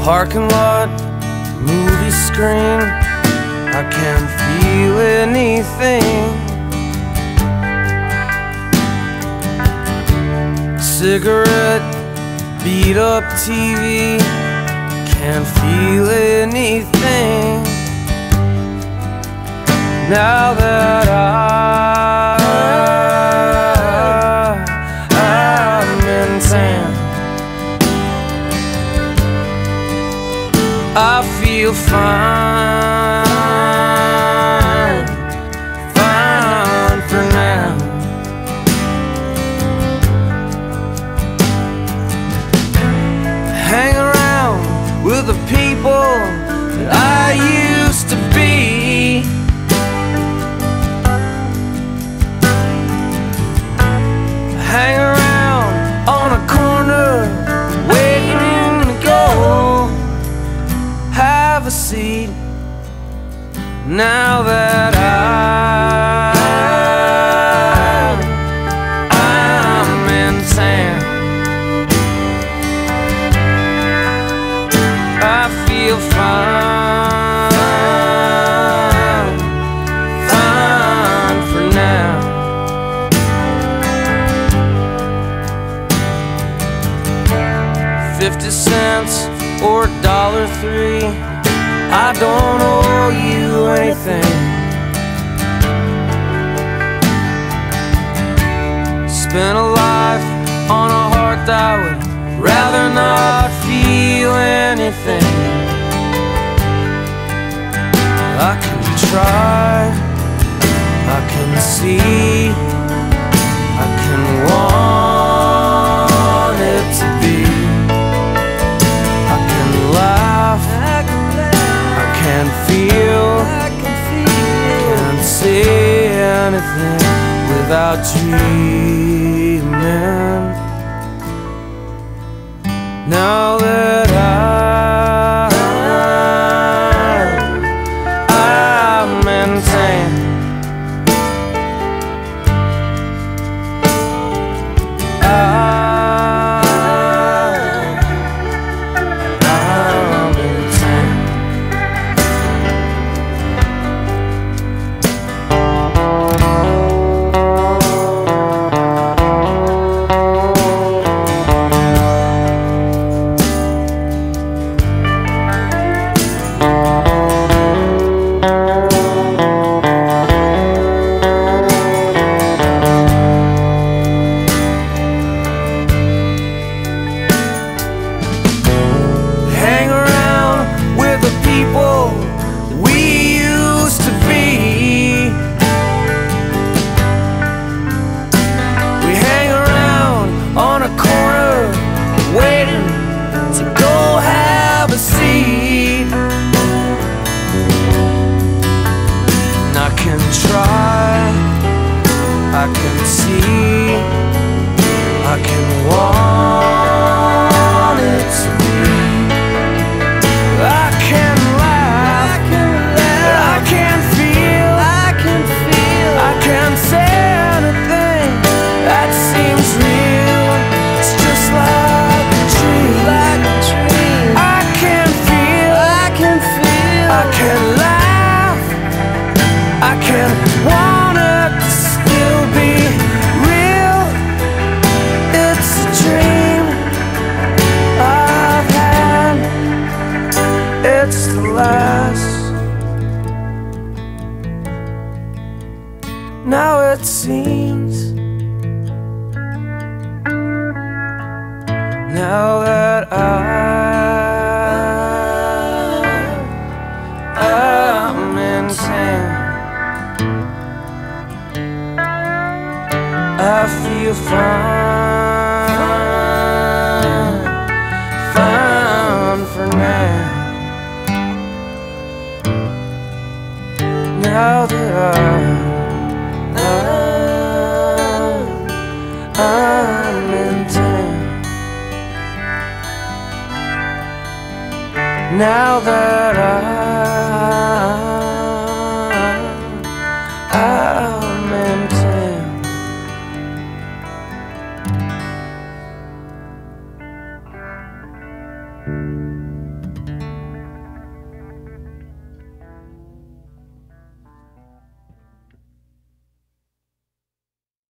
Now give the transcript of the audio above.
parking lot, movie screen, I can't feel anything. Cigarette, beat up TV, can't feel anything. Now that I'm in town, I feel fine, fine for now. Hang around with the people that I used to be. Hang around on a corner, waiting to go. Have a seat now that I'm in town. I feel fine, fine for now. 50 cents or $1.03, I don't owe you anything. Spent a life on a heart that would rather not feel anything. I can try, I can see, I can want it to be. I can laugh, I can feel, can't say anything without dreaming. Now that I'm in town, I'm in town. I can see, I can want it to be. I can laugh, I can feel, I can't say anything that seems real. It's just like a dream. I can feel, I can laugh, I can want it to still be real. It's a dream I've had, it's the last. Now it seems, now that I'm in town, I feel fine, fine for now. Now that I'm in town, now that